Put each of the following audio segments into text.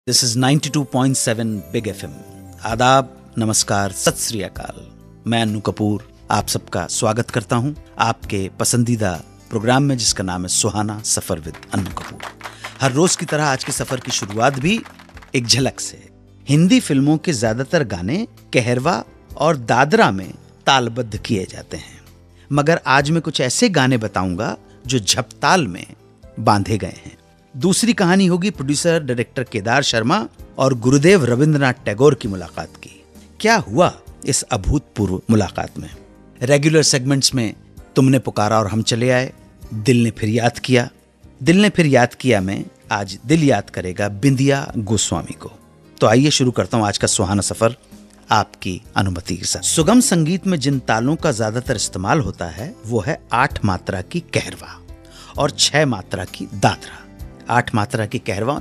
This is 92.7 big FM. आदाब, नमस्कार, सत श्री अकाल। मैं अन्नू कपूर आप सबका स्वागत करता हूं आपके पसंदीदा प्रोग्राम में जिसका नाम है सुहाना सफर विद अन्नू कपूर। हर रोज की तरह आज के सफर की शुरुआत भी एक झलक से। हिंदी फिल्मों के ज्यादातर गाने कहरवा और दादरा में तालबद्ध किए जाते हैं, मगर आज मैं कुछ ऐसे गाने बताऊंगा जो झपताल में बांधे गए हैं। दूसरी कहानी होगी प्रोड्यूसर डायरेक्टर केदार शर्मा और गुरुदेव रविंद्रनाथ टैगोर की मुलाकात की। क्या हुआ इस अभूतपूर्व मुलाकात में? रेगुलर सेगमेंट्स में तुमने पुकारा और हम चले आए, दिल ने फिर याद किया। दिल ने फिर याद किया में आज दिल याद करेगा बिंदिया गोस्वामी को। तो आइए शुरू करता हूं आज का सुहाना सफर आपकी अनुमति के साथ। सुगम संगीत में जिन तालों का ज्यादातर इस्तेमाल होता है वो है 8 मात्रा की कहरवा और 6 मात्रा की दादरा। 8 मात्रा की कहरवा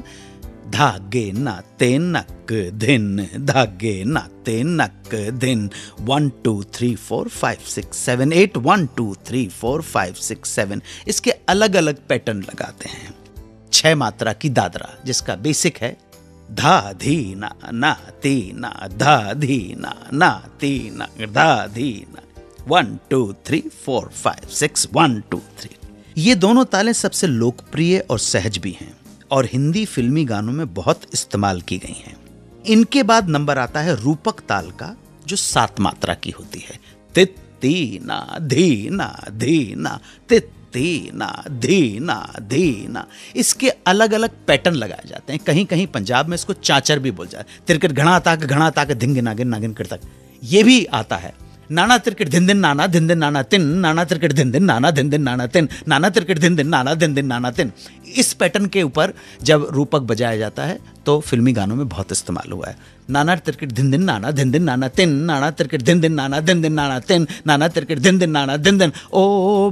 धागे ना ते नक धिन, धागे ना ते नक धिन, 1 2 3 4 5 6 7 8, 1 2 3 4 5 6 7, इसके अलग अलग पैटर्न लगाते हैं। 6 मात्रा की दादरा जिसका बेसिक है धा धी ना ती ना, धा धी ना ती ना, धा धी ना, 1 2 3 4 5 6 1 2 3। ये दोनों तालें सबसे लोकप्रिय और सहज भी हैं और हिंदी फिल्मी गानों में बहुत इस्तेमाल की गई हैं। इनके बाद नंबर आता है रूपक ताल का जो 7 मात्रा की होती है। तित्तीना धीना धीना, तित्तीना धीना धीना। इसके अलग अलग पैटर्न लगाए जाते हैं। कहीं कहीं पंजाब में इसको चाचर भी बोल जाता है। तिरकट घड़ा ताक धिंग नागिन नागिन कर तक ये भी आता है। नाना तिरकट धिन दिन नाना तिन, नाना तिरकट धिन दिन नाना तिन, नाना तिरकट धिन दिन नाना तिन। इस पैटर्न के ऊपर जब रूपक बजाया जाता है तो फिल्मी गानों में बहुत इस्तेमाल हुआ है। नाना तिरकट धिन दिन नाना तिन, नाना तिरकट धिन दिन नाना तिन, नाना तिरकट धिन दिन नाना दिन, ओ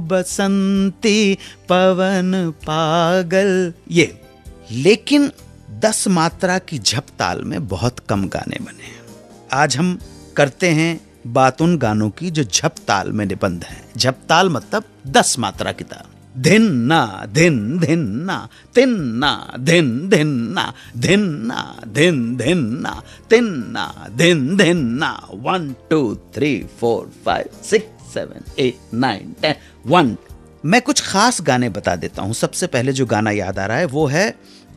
बसंती पवन पागल। ये लेकिन 10 मात्रा की झपताल में बहुत कम गाने बने हैं। आज हम करते हैं बात उन गानों की जो झपताल में निबंध हैं। झपताल मतलब 10 मात्रा की ताल। धिन ना धिन धिन ना, तिन ना धिन धिन ना, धिन ना धिन धिन ना, तिन ना धिन धिन ना, 1 2 3 4 5 6 7 8 9 10 1। मैं कुछ खास गाने बता देता हूं। सबसे पहले जो गाना याद आ रहा है वो है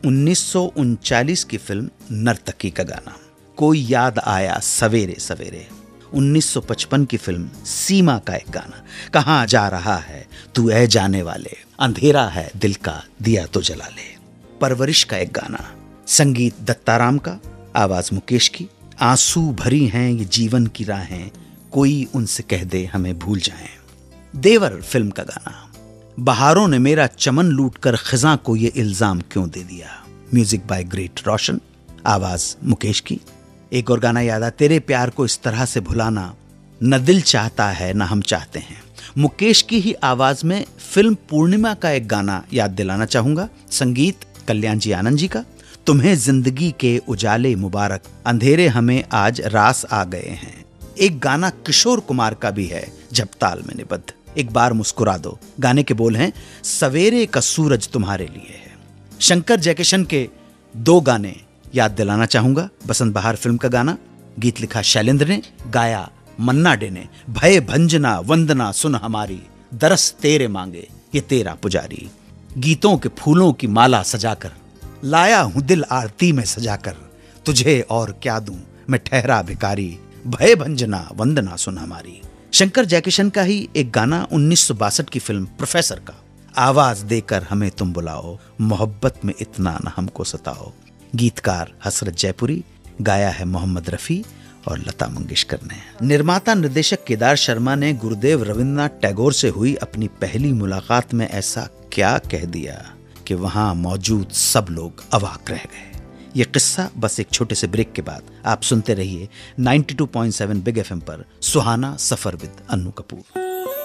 1939 की फिल्म नर्तकी का गाना, कोई याद आया सवेरे सवेरे। 1955 की फिल्म सीमा का एक गाना, कहां जा रहा है तू ऐ जाने वाले, अंधेरा है दिल का दिया तो जला ले। परवरिश का एक गाना, संगीत दत्ताराम का, आवाज मुकेश की। आंसू भरी हैं ये जीवन की राहें, कोई उनसे कह दे हमें भूल जाएं। देवर फिल्म का गाना, बहारों ने मेरा चमन लूट कर खिजां को ये इल्जाम क्यों दे दिया। म्यूजिक बाय ग्रेट रोशन, आवाज मुकेश की। एक और गाना याद आ, तेरे प्यार को इस तरह से भुलाना न दिल चाहता है न हम चाहते हैं। मुकेश की ही आवाज में फिल्म पूर्णिमा का एक गाना याद दिलाना चाहूंगा, संगीत कल्याण जी आनंद जी का। तुम्हें जिंदगी के उजाले मुबारक, अंधेरे हमें आज रास आ गए हैं। एक गाना किशोर कुमार का भी है झपताल में निबद्ध, एक बार मुस्कुरा दो। गाने के बोल हैं सवेरे का सूरज तुम्हारे लिए है। शंकर जयकिशन के 2 गाने याद दिलाना चाहूंगा। बसंत बहार फिल्म का गाना, गीत लिखा शैलेंद्र ने, गाया मन्ना डे ने। भय भंजना वंदना सुन हमारी, दरस तेरे मांगे ये तेरा पुजारी। गीतों के फूलों की माला सजाकर लाया हूं दिल आरती में सजाकर, तुझे और क्या दूं मैं ठहरा भिकारी, भय भंजना वंदना सुन हमारी। शंकर जयकिशन का ही एक गाना 1962 की फिल्म प्रोफेसर का, आवाज देकर हमें तुम बुलाओ, मोहब्बत में इतना न हमको सताओ। गीतकार हसरत जयपुरी, गाया है मोहम्मद रफी और लता मंगेशकर ने। निर्माता निर्देशक केदार शर्मा ने गुरुदेव रविंद्रनाथ टैगोर से हुई अपनी पहली मुलाकात में ऐसा क्या कह दिया कि वहां मौजूद सब लोग अवाक रह गए। ये किस्सा बस एक छोटे से ब्रेक के बाद। आप सुनते रहिए 92.7 बिग एफएम पर Suhana Safar with Annu Kapoor.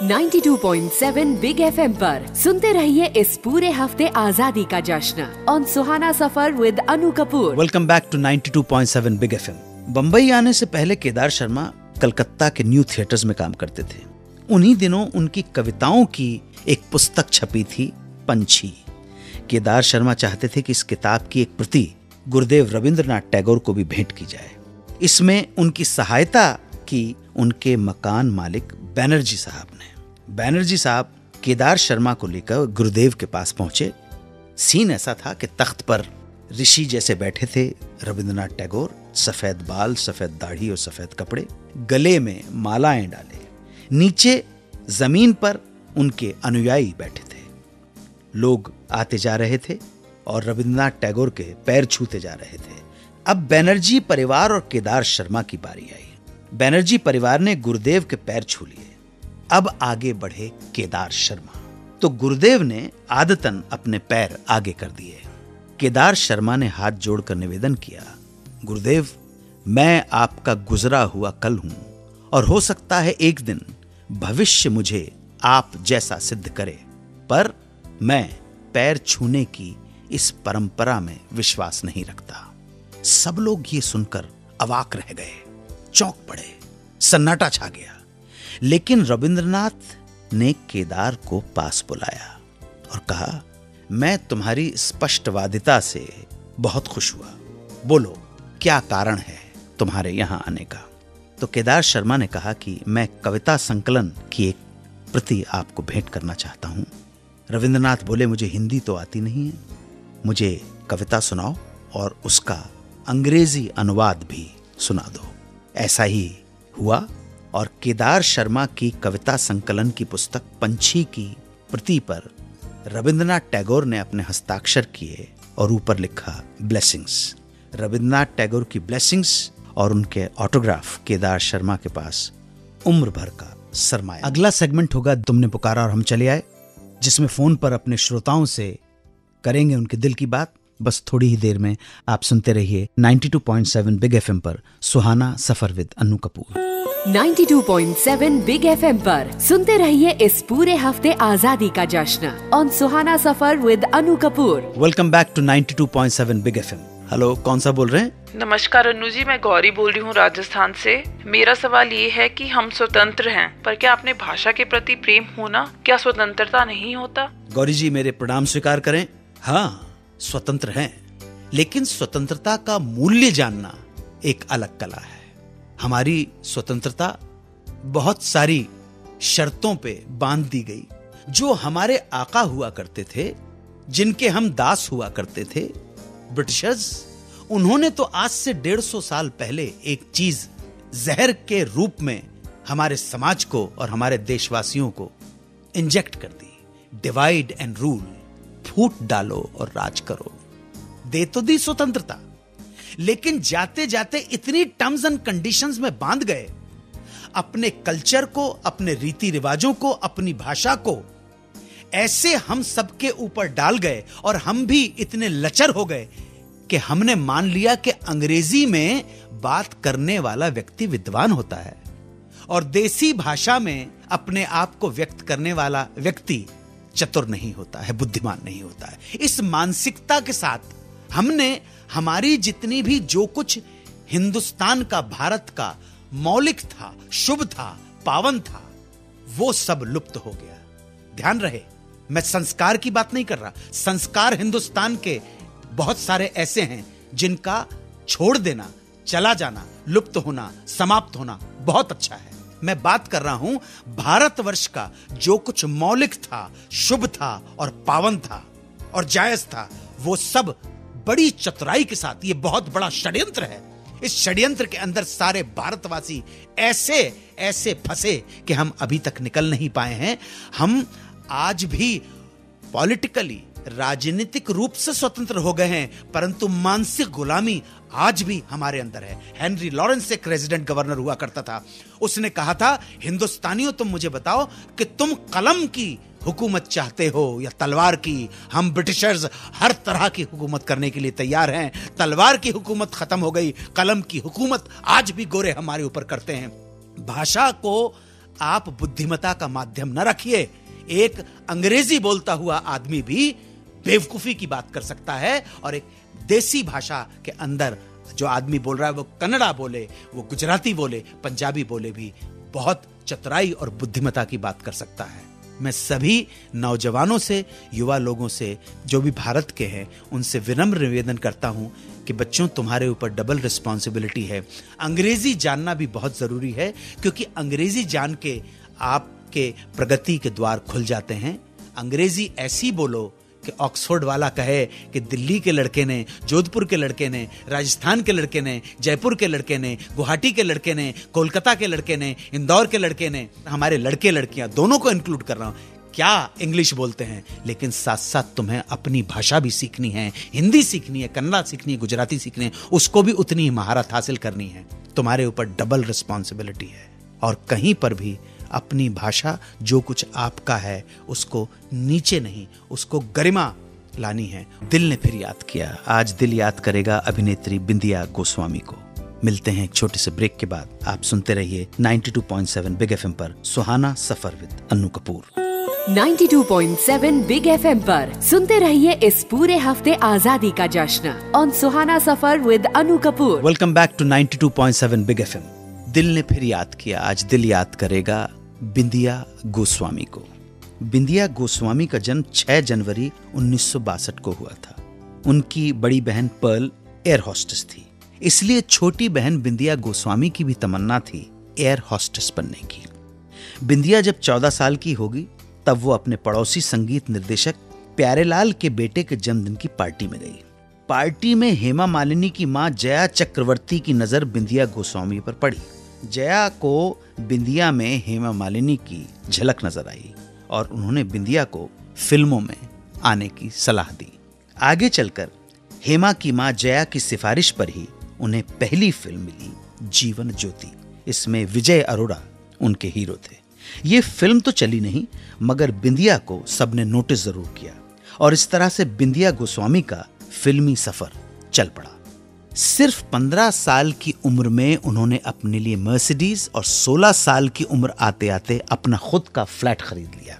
92.7 big FM पर सुनते रहिए इस पूरे हफ्ते आजादी का जश्न on Suhana Safar with Anu Kapoor. Welcome back to 92.7 big FM. Bambai आने से पहले केदार शर्मा कलकत्ता के न्यू थिएटर्स में काम करते थे। उन्हीं दिनों उनकी कविताओं की एक पुस्तक छपी थी, पंछी। केदार शर्मा चाहते थे कि इस किताब की एक प्रति गुरुदेव रविंद्रनाथ टैगोर को भी भेंट की जाए। इसमें उनकी सहायता की उनके मकान मालिक बैनर्जी साहब ने। बैनर्जी साहब केदार शर्मा को लेकर गुरुदेव के पास पहुंचे। सीन ऐसा था कि तख्त पर ऋषि जैसे बैठे थे रविंद्रनाथ टैगोर, सफेद बाल, सफेद दाढ़ी और सफेद कपड़े, गले में मालाएं डाले। नीचे जमीन पर उनके अनुयायी बैठे थे। लोग आते जा रहे थे और रविंद्रनाथ टैगोर के पैर छूते जा रहे थे। अब बैनर्जी परिवार और केदार शर्मा की बारी आई। बैनर्जी परिवार ने गुरुदेव के पैर छू लिए। अब आगे बढ़े केदार शर्मा। तो गुरुदेव ने आदतन अपने पैर आगे कर दिए। केदार शर्मा ने हाथ जोड़कर निवेदन किया, गुरुदेव, मैं आपका गुजरा हुआ कल हूं और हो सकता है एक दिन भविष्य मुझे आप जैसा सिद्ध करे, पर मैं पैर छूने की इस परंपरा में विश्वास नहीं रखता। सब लोग ये सुनकर अवाक रह गए, चौंक पड़े, सन्नाटा छा गया। लेकिन रविंद्रनाथ ने केदार को पास बुलाया और कहा, मैं तुम्हारी स्पष्टवादिता से बहुत खुश हुआ। बोलो, क्या कारण है तुम्हारे यहां आने का? तो केदार शर्मा ने कहा कि मैं कविता संकलन की एक प्रति आपको भेंट करना चाहता हूं। रविंद्रनाथ बोले, मुझे हिंदी तो आती नहीं है, मुझे कविता सुनाओ और उसका अंग्रेजी अनुवाद भी सुना दो। ऐसा ही हुआ और केदार शर्मा की कविता संकलन की पुस्तक पंछी की प्रति पर रविंद्रनाथ टैगोर ने अपने हस्ताक्षर किए और ऊपर लिखा ब्लेसिंग्स। रविंद्रनाथ टैगोर की ब्लेसिंग्स और उनके ऑटोग्राफ केदार शर्मा के पास उम्र भर का सरमाया। अगला सेगमेंट होगा तुमने पुकारा और हम चले आए, जिसमें फोन पर अपने श्रोताओं से करेंगे उनके दिल की बात। बस थोड़ी ही देर में आप सुनते रहिए 92.7 बिग एफएम पर Suhana Safar with Annu Kapoor. 92.7 big FM पर सुनते रहिए इस पूरे हफ्ते आजादी का जश्न on Suhana Safar with Anu Kapoor. Welcome back to 92.7 big FM. Hello, कौन सा बोल रहे हैं? नमस्कार अन्नू जी, मैं गौरी बोल रही हूँ राजस्थान से। मेरा सवाल ये है कि हम स्वतंत्र हैं, पर क्या अपने भाषा के प्रति प्रेम होना क्या स्वतंत्रता नहीं होता? गौरी जी, मेरे प्रणाम स्वीकार करें। हाँ, स्वतंत्र हैं, लेकिन स्वतंत्रता का मूल्य जानना एक अलग कला है। हमारी स्वतंत्रता बहुत सारी शर्तों पे बांध दी गई। जो हमारे आका हुआ करते थे, जिनके हम दास हुआ करते थे, ब्रिटिशर्स, उन्होंने तो आज से 150 साल पहले एक चीज जहर के रूप में हमारे समाज को और हमारे देशवासियों को इंजेक्ट कर दी। डिवाइड एंड रूल, फूट डालो और राज करो। दे तो दी स्वतंत्रता, लेकिन जाते जाते इतनी टर्म्स एंड कंडीशंस में बांध गए, अपने कल्चर को, अपने रीति रिवाजों को, अपनी भाषा को ऐसे हम सबके ऊपर डाल गए और हम भी इतने लचर हो गए कि हमने मान लिया कि अंग्रेजी में बात करने वाला व्यक्ति विद्वान होता है और देसी भाषा में अपने आप को व्यक्त करने वाला व्यक्ति चतुर नहीं होता है, बुद्धिमान नहीं होता है। इस मानसिकता के साथ हमने हमारी जितनी भी जो कुछ हिंदुस्तान का, भारत का मौलिक था, शुभ था, पावन था, वो सब लुप्त हो गया। ध्यान रहे, मैं संस्कार की बात नहीं कर रहा। संस्कार हिंदुस्तान के बहुत सारे ऐसे हैं जिनका छोड़ देना, चला जाना, लुप्त होना, समाप्त होना बहुत अच्छा है। मैं बात कर रहा हूं भारतवर्ष का जो कुछ मौलिक था, शुभ था और पावन था और जायज था, वो सब बड़ी चतुराई के साथ, ये बहुत बड़ा षड्यंत्र है। इस षड्यंत्र के अंदर सारे भारतवासी ऐसे ऐसे फंसे कि हम अभी तक निकल नहीं पाए हैं। हम आज भी पॉलिटिकली, राजनीतिक रूप से स्वतंत्र हो गए हैं, परंतु मानसिक गुलामी आज भी हमारे अंदर है। हेनरी लॉरेंस एक रेजिडेंट गवर्नर हुआ करता था। उसने कहा था, हिंदुस्तानियों तुम मुझे बताओ कि तुम कलम की हुकूमत चाहते हो या तलवार की? हम ब्रिटिशर्स हर तरह की हुकूमत करने के लिए तैयार हैं। तलवार की हुकूमत खत्म हो गई, कलम की हुकूमत आज भी गोरे हमारे ऊपर करते हैं। भाषा को आप बुद्धिमत्ता का माध्यम न रखिए। एक अंग्रेजी बोलता हुआ आदमी भी बेवकूफी की बात कर सकता है और एक देसी भाषा के अंदर जो आदमी बोल रहा है, वो कन्नड़ा बोले, वो गुजराती बोले, पंजाबी बोले, भी बहुत चतुराई और बुद्धिमत्ता की बात कर सकता है। मैं सभी नौजवानों से, युवा लोगों से, जो भी भारत के हैं, उनसे विनम्र निवेदन करता हूं कि बच्चों, तुम्हारे ऊपर डबल रिस्पॉन्सिबिलिटी है। अंग्रेजी जानना भी बहुत जरूरी है, क्योंकि अंग्रेजी जान के आपके प्रगति के द्वार खुल जाते हैं। अंग्रेजी ऐसी बोलो कि ऑक्सफोर्ड वाला कहे कि दिल्ली के लड़के ने, जोधपुर के लड़के ने, राजस्थान के लड़के ने, जयपुर के लड़के ने, गुवाहाटी के लड़के ने, कोलकाता के लड़के ने, इंदौर के लड़के ने, हमारे लड़के लड़कियां दोनों को इंक्लूड कर रहा हूं, क्या इंग्लिश बोलते हैं। लेकिन साथ साथ तुम्हें अपनी भाषा भी सीखनी है, हिंदी सीखनी है, कन्नड़ा सीखनी है, गुजराती सीखनी है, उसको भी उतनी ही महारत हासिल करनी है। तुम्हारे ऊपर डबल रिस्पॉन्सिबिलिटी है। और कहीं पर भी अपनी भाषा, जो कुछ आपका है, उसको नीचे नहीं, उसको गरिमा लानी है। दिल ने फिर याद किया। आज दिल याद करेगा अभिनेत्री बिंदिया गोस्वामी को। मिलते हैं एक छोटे से ब्रेक के बाद। आप सुनते रहिए 92.7 बिग एफएम पर Suhana Safar with Annu Kapoor. 92.7 big FM पर सुनते रहिए इस पूरे हफ्ते आजादी का जश्न on Suhana Safar with Annu Kapoor. Welcome back to 92.7 big FM. दिल ने फिर याद किया। आज दिल याद करेगा बिंदिया गोस्वामी को। बिंदिया गोस्वामी का जन्म 6 जनवरी 1962 को हुआ था। उनकी बड़ी बहन पर्ल एयर होस्टेस थी, इसलिए छोटी बहन बिंदिया गोस्वामी की भी तमन्ना थी एयर होस्टेस बनने की। बिंदिया जब 14 साल की होगी, तब वो अपने पड़ोसी संगीत निर्देशक प्यारेलाल के बेटे के जन्मदिन की पार्टी में गई। पार्टी में हेमा मालिनी की मां जया चक्रवर्ती की नजर बिंदिया गोस्वामी पर पड़ी। जया को बिंदिया में हेमा मालिनी की झलक नजर आई और उन्होंने बिंदिया को फिल्मों में आने की सलाह दी। आगे चलकर हेमा की मां जया की सिफारिश पर ही उन्हें पहली फिल्म मिली, जीवन ज्योति। इसमें विजय अरोड़ा उनके हीरो थे। ये फिल्म तो चली नहीं, मगर बिंदिया को सबने नोटिस जरूर किया और इस तरह से बिंदिया गोस्वामी का फिल्मी सफर चल पड़ा। सिर्फ 15 साल की उम्र में उन्होंने अपने लिए मर्सिडीज और 16 साल की उम्र आते आते अपना खुद का फ्लैट खरीद लिया।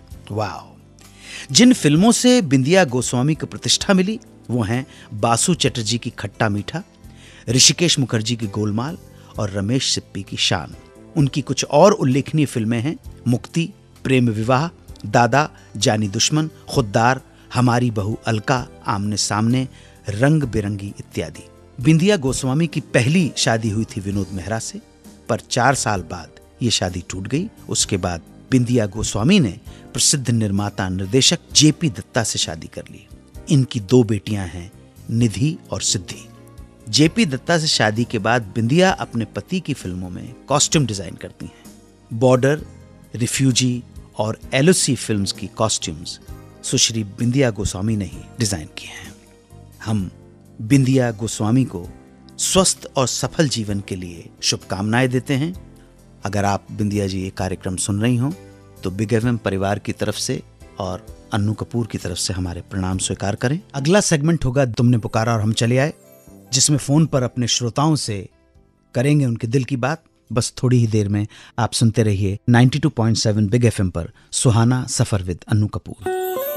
वाह! जिन फिल्मों से बिंदिया गोस्वामी को प्रतिष्ठा मिली वो हैं बासु चटर्जी की खट्टा मीठा, ऋषिकेश मुखर्जी की गोलमाल और रमेश सिप्पी की शान। उनकी कुछ और उल्लेखनीय फिल्में हैं मुक्ति, प्रेम विवाह, दादा, जानी दुश्मन, खुद्दार, हमारी बहू अलका, आमने सामने, रंग बिरंगी इत्यादि। बिंदिया गोस्वामी की पहली शादी हुई थी विनोद मेहरा से, पर 4 साल बाद ये शादी टूट गई। उसके बाद बिंदिया गोस्वामी ने प्रसिद्ध निर्माता निर्देशक जेपी दत्ता से शादी कर ली। इनकी 2 बेटियां हैं, निधि और सिद्धि। जेपी दत्ता से शादी के बाद बिंदिया अपने पति की फिल्मों में कॉस्ट्यूम डिजाइन करती हैं। बॉर्डर, रिफ्यूजी और एलओसी फिल्म्स की कॉस्ट्यूम्स सुश्री बिंदिया गोस्वामी ने ही डिजाइन किए हैं। हम बिंदिया गोस्वामी को स्वस्थ और सफल जीवन के लिए शुभकामनाएं देते हैं। अगर आप बिंदिया जी ये कार्यक्रम सुन रही हो तो बिग एफएम परिवार की तरफ से और अन्नू कपूर की तरफ से हमारे प्रणाम स्वीकार करें। अगला सेगमेंट होगा तुमने पुकारा और हम चले आए, जिसमें फोन पर अपने श्रोताओं से करेंगे उनके दिल की बात। बस थोड़ी ही देर में आप सुनते रहिए 92.7 बिग एफएम पर Suhana Safar with Annu Kapoor.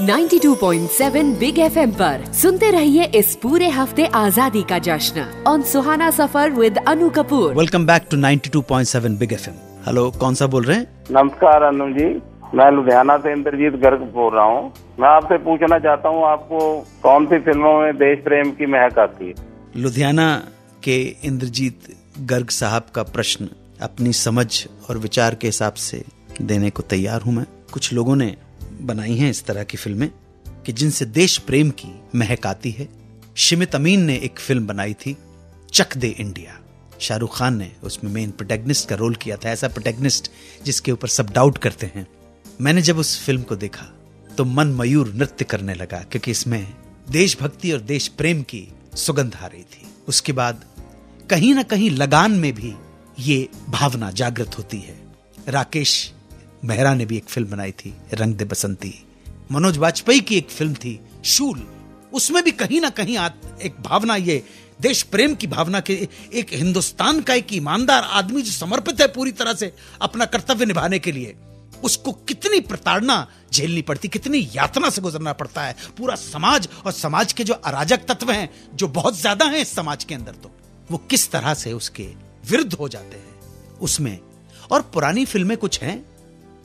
92.7 big FM पर सुनते रहिए इस पूरे हफ्ते आजादी का जश्न on Suhana Safar with Annu Kapoor. Welcome back to 92.7 big FM. Hello, कौन सा बोल रहे हैं? नमस्कार अन्नू जी, मैं लुधियाना से इंद्रजीत गर्ग बोल रहा हूँ। मैं आपसे पूछना चाहता हूँ, आपको कौन सी फिल्मों में देश प्रेम की महक आती है? लुधियाना के इंद्रजीत गर्ग साहब का प्रश्न अपनी समझ और विचार के हिसाब से देने को तैयार हूं मैं। कुछ लोगों ने बनाई हैं इस तरह की फिल्में कि जिनसे देश प्रेम की महक आती है। शिमित अमीन ने एक फिल्म बनाई थी चक दे इंडिया। शाहरुख खान ने उसमें मेन प्रोटैगनिस्ट का रोल किया था, ऐसा प्रोटैगनिस्ट जिसके ऊपर सब डाउट करते हैं। मैंने जब उस फिल्म को देखा तो मन मयूर नृत्य करने लगा, क्योंकि इसमें देशभक्ति और देश प्रेम की सुगंध आ रही थी। उसके बाद कहीं ना कहीं लगान में भी ये भावना जागृत होती है। राकेश मेहरा ने भी एक फिल्म बनाई थी रंग दे बसंती। मनोज वाजपेयी की एक फिल्म थी शूल, उसमें भी कहीं ना कहीं एक भावना, ये देश प्रेम की भावना के एक हिंदुस्तान का एक ईमानदार आदमी जो समर्पित है पूरी तरह से अपना कर्तव्य निभाने के लिए, उसको कितनी प्रताड़ना झेलनी पड़ती, कितनी यातना से गुजरना पड़ता है। पूरा समाज और समाज के जो अराजक तत्व हैं, जो बहुत ज्यादा हैं इस समाज के अंदर, तो वो किस तरह से उसके विरुद्ध हो जाते हैं उसमें। और पुरानी फिल्में कुछ हैं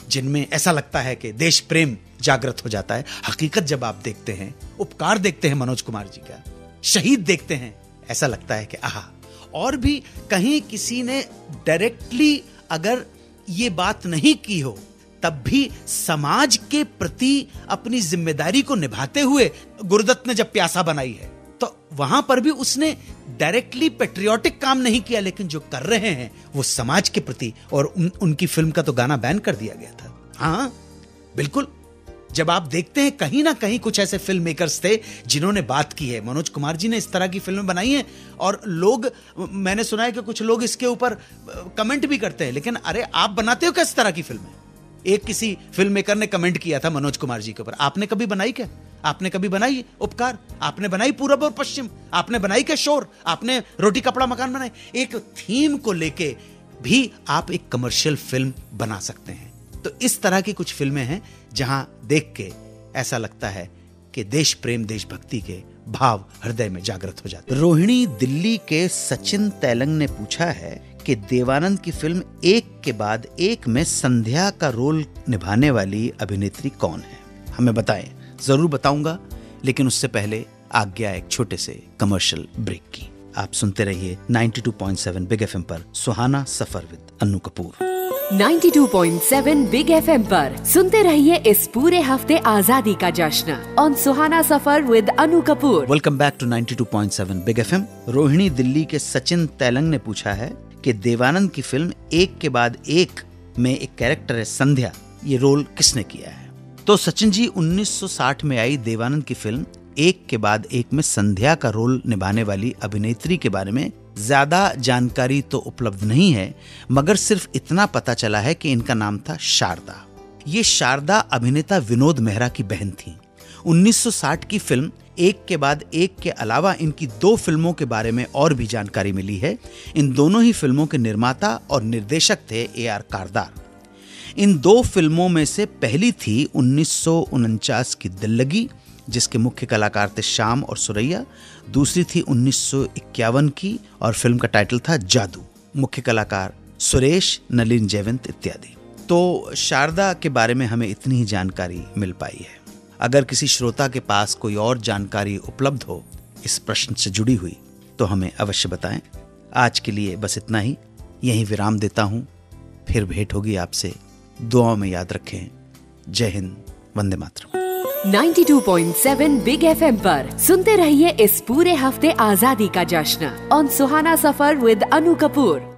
जिनमें ऐसा लगता है कि देश प्रेम जागृत हो जाता है। हकीकत जब आप देखते हैं, उपकार देखते हैं मनोज कुमार जी का, शहीद देखते हैं, ऐसा लगता है कि आहा। और भी कहीं किसी ने डायरेक्टली अगर ये बात नहीं की हो, तब भी समाज के प्रति अपनी जिम्मेदारी को निभाते हुए गुरुदत्त ने जब प्यासा बनाई है, तो वहां पर भी उसने डायरेक्टली पेट्रियोटिक काम नहीं किया, लेकिन जो कर रहे हैं वो समाज के प्रति। और उनकी फिल्म का तो गाना बैन कर दिया गया था। हाँ बिल्कुल, जब आप देखते हैं कहीं ना कहीं कुछ ऐसे फिल्म मेकर्स थे जिन्होंने बात की है। मनोज कुमार जी ने इस तरह की फिल्में बनाई हैं, और लोग, मैंने सुना है कि कुछ लोग इसके ऊपर कमेंट भी करते हैं, लेकिन अरे आप बनाते हो क्या इस तरह की फिल्में? एक किसी फिल्म मेकर ने कमेंट किया था मनोज कुमार जी के ऊपर, आपने कभी बनाई क्या? आपने कभी बनाई उपकार? आपने बनाई पूरब और पश्चिम? आपने बनाई क्या शोर? आपने रोटी कपड़ा मकान बनाए? एक थीम को लेके भी आप एक कमर्शियल फिल्म बना सकते हैं। तो इस तरह की कुछ फिल्में हैं जहां देख के ऐसा लगता है कि देश प्रेम, देशभक्ति के भाव हृदय में जागृत हो जाते हैं। रोहिणी दिल्ली के सचिन तैलंग ने पूछा है कि देवानंद की फिल्म एक के बाद एक में संध्या का रोल निभाने वाली अभिनेत्री कौन है? हमें बताएं। जरूर बताऊंगा, लेकिन उससे पहले आज्ञा एक छोटे से कमर्शियल ब्रेक की। आप सुनते रहिए 92.7 बिग एफएम पर Suhana Safar with Annu Kapoor. 92.7 big FM पर सुनते रहिए इस पूरे हफ्ते आजादी का जश्न on Suhana Safar with Anu Kapoor. Welcome back to 92.7 big FM. Rohini Delhi के सचिन तैलंग ने पूछा है कि देवानंद की फिल्म एक के बाद एक में एक कैरेक्टर है संध्या, ये रोल किसने किया है? तो सचिन जी, 1960 में आई देवानंद की फिल्म एक के बाद एक में संध्या का रोल निभाने वाली अभिनेत्री के बारे में ज्यादा जानकारी तो उपलब्ध नहीं है, मगर सिर्फ इतना पता चला है कि इनका नाम था शारदा। ये शारदा अभिनेता विनोद मेहरा की बहन थी। 1960 की फिल्म एक के बाद एक के अलावा इनकी 2 फिल्मों के बारे में और भी जानकारी मिली है। इन दोनों ही फिल्मों के निर्माता और निर्देशक थे A.R. कारदार। इन 2 फिल्मों में से पहली थी 1949 की दिल लगी, जिसके मुख्य कलाकार थे श्याम और सुरैया। दूसरी थी 1951 की और फिल्म का टाइटल था जादू, मुख्य कलाकार सुरेश, नलिन जयवंत इत्यादि। तो शारदा के बारे में हमें इतनी ही जानकारी मिल पाई है। अगर किसी श्रोता के पास कोई और जानकारी उपलब्ध हो इस प्रश्न से जुड़ी हुई, तो हमें अवश्य बताएं। आज के लिए बस इतना ही, यहीं विराम देता हूं। फिर भेंट होगी आपसे। दुआओं में याद रखें। जय हिंद, वंदे मातरम। 92.7 बिग एफएम पर सुनते रहिए इस पूरे हफ्ते आजादी का जश्न ऑन सुहाना सफर विद अनु कपूर।